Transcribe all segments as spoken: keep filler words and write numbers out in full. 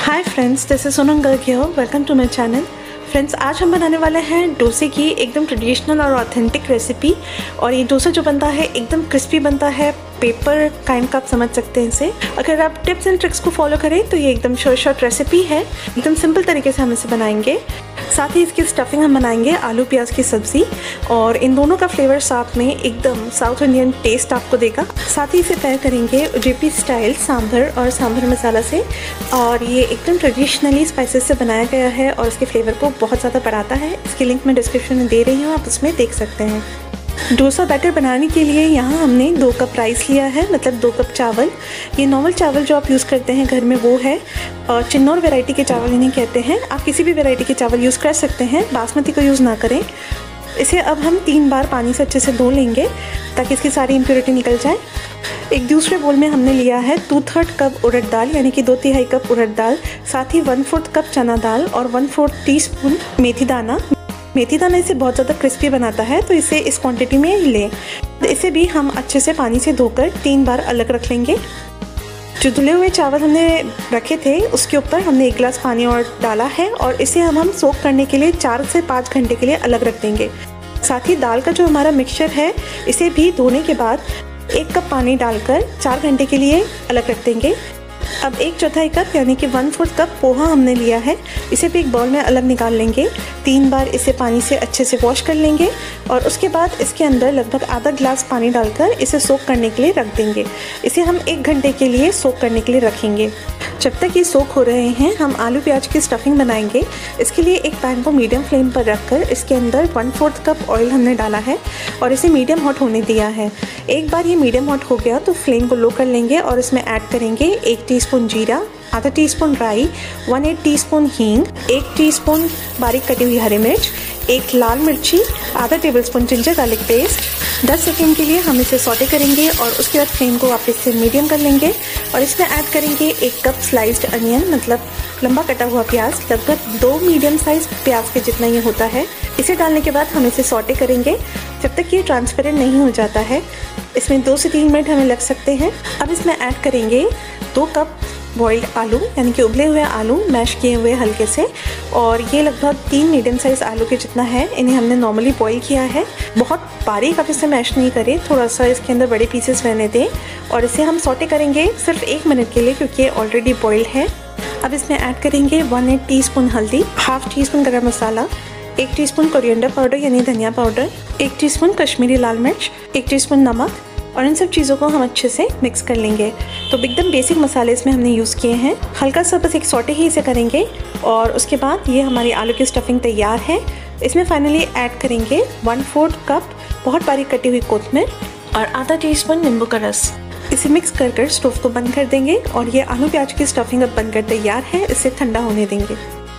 Hi friends, this is Sonam Garg here. Welcome to my channel. Friends, आज हम बनाने वाले हैं डोसे की एकदम ट्रेडिशनल और ऑथेंटिक रेसिपी। और ये डोसा जो बनता है एकदम क्रिस्पी बनता है, पेपर काइंड का आप समझ सकते हैं इसे। अगर आप टिप्स एंड ट्रिक्स को फॉलो करें तो ये एकदम शॉर्ट शॉर्ट रेसिपी है, एकदम सिंपल तरीके से हम इसे बनाएंगे। साथ ही इसकी स्टफिंग हम बनाएंगे आलू प्याज की सब्ज़ी, और इन दोनों का फ्लेवर साथ में एकदम साउथ इंडियन टेस्ट आपको देगा। साथ ही इसे तैयार करेंगे जेपी स्टाइल सांभर और सांभर मसाला से, और ये एकदम ट्रेडिशनली स्पाइसेस से बनाया गया है और इसके फ्लेवर को बहुत ज़्यादा बढ़ाता है। इसकी लिंक मैं डिस्क्रिप्शन में दे रही हूँ, आप उसमें देख सकते हैं। डोसा बैटर बनाने के लिए यहाँ हमने दो कप राइस लिया है, मतलब दो कप चावल। ये नॉर्मल चावल जो आप यूज़ करते हैं घर में वो है, और चिन्नौर वैरायटी के चावल इन्हें कहते हैं। आप किसी भी वैरायटी के चावल यूज़ कर सकते हैं, बासमती को यूज़ ना करें। इसे अब हम तीन बार पानी से अच्छे से धो लेंगे ताकि इसकी सारी इम्प्योरिटी निकल जाए। एक दूसरे बोल में हमने लिया है टू थर्ड कप उड़द दाल, यानी कि दो तिहाई कप उड़द दाल, साथ ही वन फोर्थ कप चना दाल और वन फोर्थ टी स्पून मेथी दाना। मेथी दाना इसे बहुत ज़्यादा क्रिस्पी बनाता है, तो इसे इस क्वांटिटी में लें। इसे भी हम अच्छे से पानी से धोकर तीन बार अलग रख लेंगे। जो धुले हुए चावल हमने रखे थे उसके ऊपर हमने एक गिलास पानी और डाला है, और इसे हम हम सोक करने के लिए चार से पाँच घंटे के लिए अलग रख देंगे। साथ ही दाल का जो हमारा मिक्सचर है इसे भी धोने के बाद एक कप पानी डालकर चार घंटे के लिए अलग रख देंगे। अब एक चौथाई कप यानी कि वन फोर्थ कप पोहा हमने लिया है, इसे भी एक बाउल में अलग निकाल लेंगे। तीन बार इसे पानी से अच्छे से वॉश कर लेंगे, और उसके बाद इसके अंदर लगभग आधा गिलास पानी डालकर इसे सोक करने के लिए रख देंगे। इसे हम एक घंटे के लिए सोक करने के लिए रखेंगे। जब तक ये सोक हो रहे हैं हम आलू प्याज की स्टफिंग बनाएंगे। इसके लिए एक पैन को मीडियम फ्लेम पर रखकर इसके अंदर वन फोर्थ कप ऑयल हमने डाला है और इसे मीडियम हॉट होने दिया है। एक बार ये मीडियम हॉट हो गया तो फ्लेम को लो कर लेंगे और इसमें ऐड करेंगे एक टीस्पून जीरा, आधा टीस्पून राई, वन एट टीस्पून हींग, एक टीस्पून बारीक कटी हुई हरी मिर्च, एक लाल मिर्ची, आधा टेबलस्पून जिंजर गार्लिक पेस्ट। दस सेकेंड के लिए हम इसे सौटे करेंगे और उसके बाद फ्लेम को वापस से मीडियम कर लेंगे, और इसमें ऐड करेंगे एक कप स्लाइस्ड अनियन, मतलब लंबा कटा हुआ प्याज, लगभग दो मीडियम साइज प्याज के जितना ये होता है। इसे डालने के बाद हम इसे सौटे करेंगे जब तक ये ट्रांसपेरेंट नहीं हो जाता है। इसमें दो से तीन मिनट हमें लग सकते हैं। अब इसमें ऐड करेंगे दो कप बॉइल्ड आलू, यानी कि उबले हुए आलू मैश किए हुए हल्के से, और ये लगभग तीन मीडियम साइज़ आलू के जितना है। इन्हें हमने नॉर्मली बॉईल किया है, बहुत बारीक आप इसे मैश नहीं करें, थोड़ा सा इसके अंदर बड़े पीसेस रहने दें, और इसे हम सौटे करेंगे सिर्फ एक मिनट के लिए क्योंकि ये ऑलरेडी बॉइल्ड है। अब इसमें ऐड करेंगे वन एट टी स्पून हल्दी, हाफ टी स्पून गर्म मसाला, एक टीस्पून कोरिएंडर पाउडर यानी धनिया पाउडर, एक टीस्पून कश्मीरी लाल मिर्च, एक टीस्पून नमक, और इन सब चीज़ों को हम अच्छे से मिक्स कर लेंगे। तो एकदम बेसिक मसाले इसमें हमने यूज़ किए हैं। हल्का सा बस एक सौटे ही इसे करेंगे, और उसके बाद ये हमारी आलू की स्टफिंग तैयार है। इसमें फाइनली ऐड करेंगे वन फोर्थ कप बहुत बारीक कटी हुई कोतमीर और आधा टीस्पून नींबू का रस। इसे मिक्स कर कर स्टोव को बंद कर देंगे, और ये आलू प्याज की स्टफिंग अब बनकर तैयार है। इसे ठंडा होने देंगे।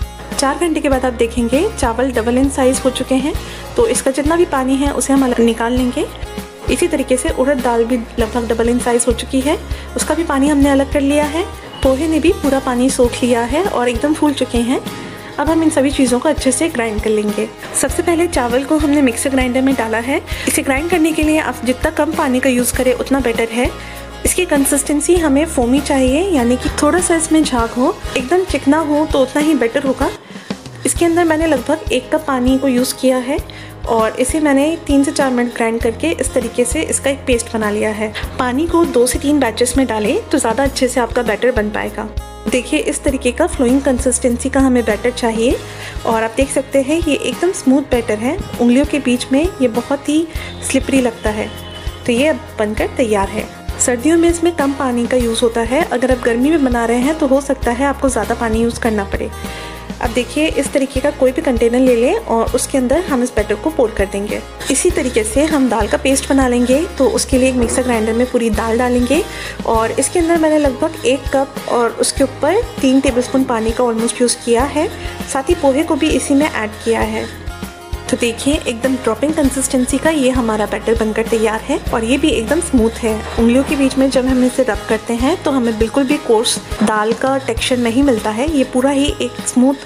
चार घंटे के बाद आप देखेंगे चावल डबल इन साइज़ हो चुके हैं, तो इसका जितना भी पानी है उसे हम अलग निकाल लेंगे। इसी तरीके से उड़द दाल भी लगभग डबल इन साइज़ हो चुकी है, उसका भी पानी हमने अलग कर लिया है। पोहे ने भी पूरा पानी सोख लिया है और एकदम फूल चुके हैं। अब हम इन सभी चीज़ों को अच्छे से ग्राइंड कर लेंगे। सबसे पहले चावल को हमने मिक्सर ग्राइंडर में डाला है। इसे ग्राइंड करने के लिए आप जितना कम पानी का यूज़ करें उतना बेटर है। इसकी कंसिस्टेंसी हमें फोमी चाहिए, यानी कि थोड़ा सा इसमें झाग हो, एकदम चिकना हो तो उतना ही बेटर होगा। इसके अंदर मैंने लगभग एक कप पानी को यूज़ किया है, और इसे मैंने तीन से चार मिनट ग्राइंड करके इस तरीके से इसका एक पेस्ट बना लिया है। पानी को दो से तीन बैचेस में डालें तो ज़्यादा अच्छे से आपका बैटर बन पाएगा। देखिए, इस तरीके का फ्लोइंग कंसिस्टेंसी का हमें बैटर चाहिए, और आप देख सकते हैं ये एकदम स्मूथ बैटर है। उंगलियों के बीच में ये बहुत ही स्लिपरी लगता है। तो ये अब बनकर तैयार है। सर्दियों में इसमें कम पानी का यूज़ होता है, अगर आप गर्मी में बना रहे हैं तो हो सकता है आपको ज़्यादा पानी यूज़ करना पड़े। अब देखिए, इस तरीके का कोई भी कंटेनर ले लें और उसके अंदर हम इस बैटर को पोर कर देंगे। इसी तरीके से हम दाल का पेस्ट बना लेंगे, तो उसके लिए एक मिक्सर ग्राइंडर में पूरी दाल डालेंगे, और इसके अंदर मैंने लगभग एक कप और उसके ऊपर तीन टेबलस्पून पानी का ऑलमोस्ट यूज़ किया है। साथ ही पोहे को भी इसी में ऐड किया है। तो देखिए, एकदम ड्रॉपिंग कंसिस्टेंसी का ये हमारा बैटर बनकर तैयार है, और ये भी एकदम स्मूथ है। उंगलियों के बीच में जब हम इसे रब करते हैं तो हमें बिल्कुल भी कोर्स दाल का टेक्सचर नहीं मिलता है। ये पूरा ही एक स्मूथ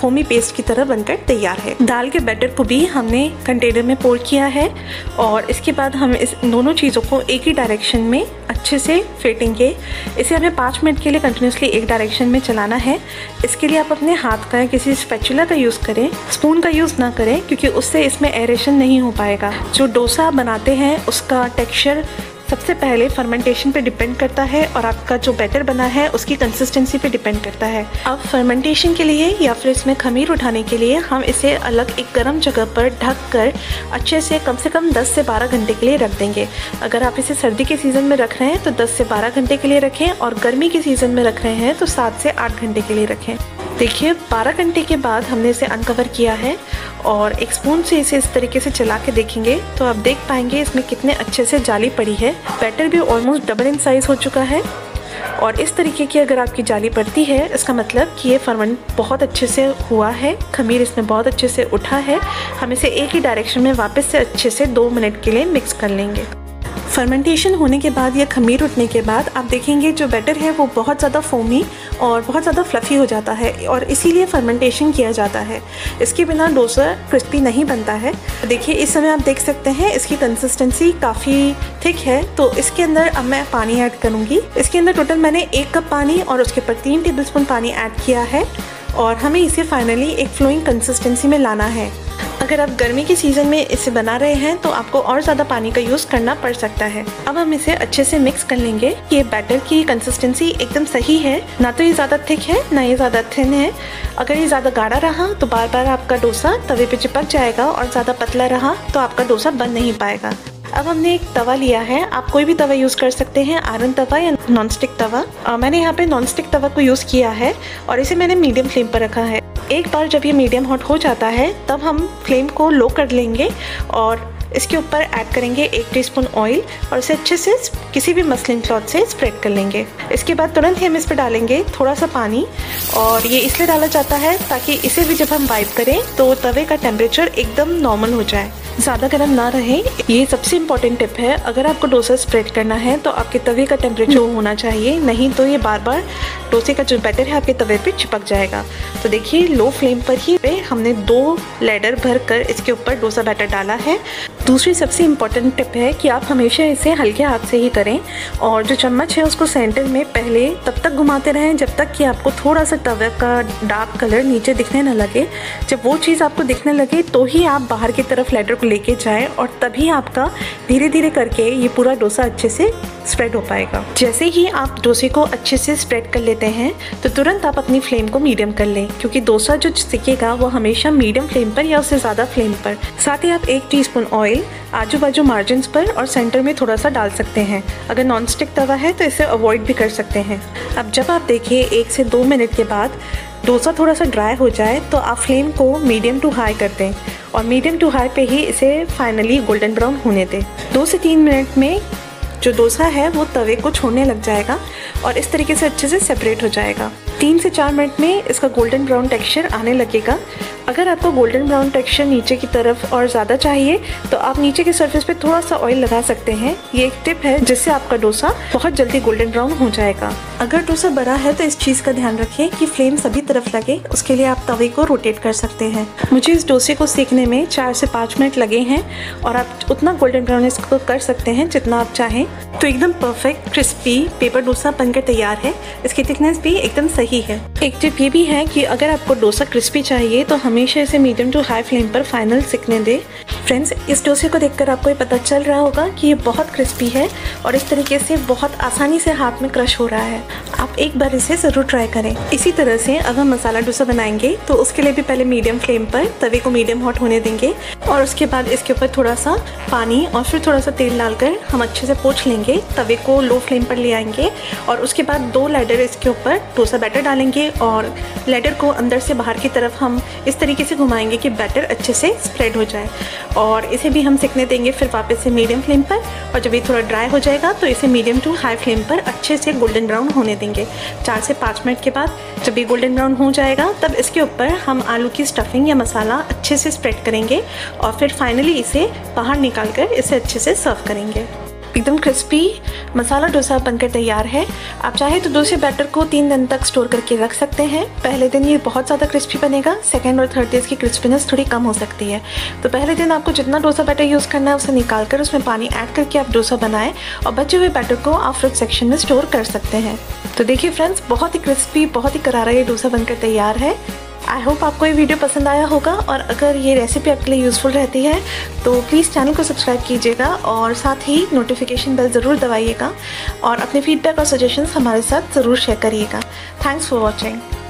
फोमी पेस्ट की तरह बनकर तैयार है। दाल के बैटर को भी हमने कंटेनर में पोर किया है और इसके बाद हम इस दोनों चीज़ों को एक ही डायरेक्शन में अच्छे से फेंटेंगे। इसे हमें पाँच मिनट के लिए कंटिन्यूसली एक डायरेक्शन में चलाना है। इसके लिए आप अपने हाथ का या किसी स्पैचुला का यूज़ करें, स्पून का यूज़ ना करें, क्योंकि उससे इसमें एरेशन नहीं हो पाएगा। जो डोसा बनाते हैं उसका टेक्सचर सबसे पहले फर्मेंटेशन पे डिपेंड करता है और आपका जो बैटर बना है उसकी कंसिस्टेंसी पे डिपेंड करता है। अब फर्मेंटेशन के लिए या फिर इसमें खमीर उठाने के लिए हम इसे अलग एक गर्म जगह पर ढक कर अच्छे से कम से कम दस से बारह घंटे के लिए रख देंगे। अगर आप इसे सर्दी के सीज़न में रख रहे हैं तो दस से बारह घंटे के लिए रखें और गर्मी के सीज़न में रख रहे हैं तो सात से आठ घंटे के लिए रखें। देखिए बारह घंटे के बाद हमने इसे अनकवर किया है और एक स्पून से इसे इस तरीके से चला के देखेंगे तो आप देख पाएंगे इसमें कितने अच्छे से जाली पड़ी है। बैटर भी ऑलमोस्ट डबल इन साइज़ हो चुका है और इस तरीके की अगर आपकी जाली पड़ती है इसका मतलब कि ये फर्मेंट बहुत अच्छे से हुआ है, खमीर इसमें बहुत अच्छे से उठा है। हम इसे एक ही डायरेक्शन में वापस से अच्छे से दो मिनट के लिए मिक्स कर लेंगे। फर्मेंटेशन होने के बाद या खमीर उठने के बाद आप देखेंगे जो बैटर है वो बहुत ज़्यादा फोमी और बहुत ज़्यादा फ्लफ़ी हो जाता है और इसीलिए फर्मेंटेशन किया जाता है। इसके बिना डोसा क्रिस्पी नहीं बनता है। देखिए इस समय आप देख सकते हैं इसकी कंसिस्टेंसी काफ़ी थिक है, तो इसके अंदर अब मैं पानी ऐड करूँगी। इसके अंदर टोटल मैंने एक कप पानी और उसके ऊपर तीन टेबल स्पून पानी ऐड किया है और हमें इसे फाइनली एक फ्लोइंग कंसिस्टेंसी में लाना है। अगर आप गर्मी के सीज़न में इसे बना रहे हैं तो आपको और ज़्यादा पानी का यूज़ करना पड़ सकता है। अब हम इसे अच्छे से मिक्स कर लेंगे। ये बैटर की कंसिस्टेंसी एकदम सही है, ना तो ये ज़्यादा थिक है ना ये ज़्यादा थिन है। अगर ये ज़्यादा गाढ़ा रहा तो बार बार आपका डोसा तवे पे चिपक जाएगा और ज़्यादा पतला रहा तो आपका डोसा बन नहीं पाएगा। अब हमने एक तवा लिया है, आप कोई भी तवा यूज़ कर सकते हैं, आयरन तवा या नॉनस्टिक तवा। आ, मैंने यहाँ पे नॉनस्टिक तवा को यूज़ किया है और इसे मैंने मीडियम फ्लेम पर रखा है। एक बार जब ये मीडियम हॉट हो जाता है तब हम फ्लेम को लो कर लेंगे और इसके ऊपर ऐड करेंगे एक टीस्पून ऑयल और इसे अच्छे से किसी भी मसलिन क्लॉथ से स्प्रेड कर लेंगे। इसके बाद तुरंत ही हम इस पर डालेंगे थोड़ा सा पानी और ये इसलिए डाला जाता है ताकि इसे भी जब हम वाइप करें तो तवे का टेम्परेचर एकदम नॉर्मल हो जाए, ज़्यादा गर्म ना रहे। ये सबसे इम्पॉर्टेंट टिप है। अगर आपको डोसा स्प्रेड करना है तो आपके तवे का टेम्परेचर होना चाहिए, नहीं तो ये बार बार डोसे का जो बैटर है आपके तवे पे चिपक जाएगा। तो देखिए लो फ्लेम पर ही पे हमने दो लैडर भर कर इसके ऊपर डोसा बैटर डाला है। दूसरी सबसे इम्पॉर्टेंट टिप है कि आप हमेशा इसे हल्के हाथ से ही करें और जो चम्मच है उसको सेंटर में पहले तब तक घुमाते रहें जब तक कि आपको थोड़ा सा तवे का डार्क कलर नीचे दिखने न लगे। जब वो चीज़ आपको दिखने लगे तो ही आप बाहर की तरफ लैडर को लेके जाएं और तभी आपका धीरे धीरे करके ये पूरा डोसा अच्छे से स्प्रेड हो पाएगा। जैसे ही आप डोसे को अच्छे से स्प्रेड कर लेते हैं तो तुरंत आप अपनी फ्लेम को मीडियम कर लें, क्योंकि डोसा जो सिकेगा वो हमेशा मीडियम फ्लेम पर या उससे ज़्यादा फ्लेम पर। साथ ही आप एक टीस्पून ऑयल आजू बाजू मार्जिन्स पर और सेंटर में थोड़ा सा डाल सकते हैं। अगर नॉनस्टिक तवा है तो इसे अवॉइड भी कर सकते हैं। अब जब आप देखिए एक से दो मिनट के बाद डोसा थोड़ा सा ड्राई हो जाए तो आप फ्लेम को मीडियम टू हाई कर दें और मीडियम टू हाई पे ही इसे फाइनली गोल्डन ब्राउन होने दें। दो से तीन मिनट में जो डोसा है वो तवे को छोड़ने लग जाएगा और इस तरीके से अच्छे से सेपरेट हो जाएगा। तीन से चार मिनट में इसका गोल्डन ब्राउन टेक्सचर आने लगेगा। अगर आपको गोल्डन ब्राउन टेक्सचर नीचे की तरफ और ज़्यादा चाहिए तो आप नीचे के सरफेस पे थोड़ा सा ऑयल लगा सकते हैं। ये एक टिप है जिससे आपका डोसा बहुत जल्दी गोल्डन ब्राउन हो जाएगा। अगर डोसा बड़ा है तो इस चीज़ का ध्यान रखें कि फ्लेम सभी तरफ लगे, उसके लिए आप तवे को रोटेट कर सकते हैं। मुझे इस डोसे को सेकने में चार से पाँच मिनट लगे हैं और आप उतना गोल्डन ब्राउन इसको कर सकते हैं जितना आप चाहें। तो एकदम परफेक्ट क्रिस्पी पेपर डोसा बनकर तैयार है। इसकी थिकनेस भी एकदम सही है। एक टिप ये भी है कि अगर आपको डोसा क्रिस्पी चाहिए तो हमेशा इसे मीडियम टू हाई फ्लेम पर फाइनल सिकने दें। फ्रेंड्स, इस डोसे को देखकर आपको ये पता चल रहा होगा कि ये बहुत क्रिस्पी है और इस तरीके से बहुत आसानी से हाथ में क्रश हो रहा है। आप एक बार इसे ज़रूर ट्राई करें। इसी तरह से अगर हम मसाला डोसा बनाएंगे तो उसके लिए भी पहले मीडियम फ्लेम पर तवे को मीडियम हॉट होने देंगे और उसके बाद इसके ऊपर थोड़ा सा पानी और फिर थोड़ा सा तेल डालकर हम अच्छे से पोंछ लेंगे। तवे को लो फ्लेम पर ले आएंगे और उसके बाद दो लैडर इसके ऊपर डोसा बैटर डालेंगे और लैडर को अंदर से बाहर की तरफ हम इस तरीके से घुमाएंगे कि बैटर अच्छे से स्प्रेड हो जाए और इसे भी हम सिकने देंगे फिर वापस से मीडियम फ्लेम पर। और जब ये थोड़ा ड्राई हो जाएगा तो इसे मीडियम टू हाई फ्लेम पर अच्छे से गोल्डन ब्राउन होने देंगे। चार से पाँच मिनट के बाद जब ये गोल्डन ब्राउन हो जाएगा तब इसके ऊपर हम आलू की स्टफिंग या मसाला अच्छे से स्प्रेड करेंगे और फिर फाइनली इसे बाहर निकाल कर इसे अच्छे से सर्व करेंगे। एकदम क्रिस्पी मसाला डोसा बनकर तैयार है। आप चाहे तो डोसे बैटर को तीन दिन तक स्टोर करके रख सकते हैं। पहले दिन ये बहुत ज़्यादा क्रिस्पी बनेगा, सेकंड और थर्ड डे इसकी क्रिस्पीनेस थोड़ी कम हो सकती है। तो पहले दिन आपको जितना डोसा बैटर यूज़ करना है उसे निकाल कर उसमें पानी ऐड करके आप डोसा बनाएं और बचे हुए बैटर को आप फ्रिज सेक्शन में स्टोर कर सकते हैं। तो देखिए फ्रेंड्स, बहुत ही क्रिस्पी, बहुत ही करारा ये डोसा बनकर तैयार है। आई होप आपको ये वीडियो पसंद आया होगा, और अगर ये रेसिपी आपके लिए यूज़फुल रहती है तो प्लीज़ चैनल को सब्सक्राइब कीजिएगा और साथ ही नोटिफिकेशन बेल ज़रूर दबाइएगा और अपने फीडबैक और सजेशंस हमारे साथ ज़रूर शेयर करिएगा। Thanks for watching.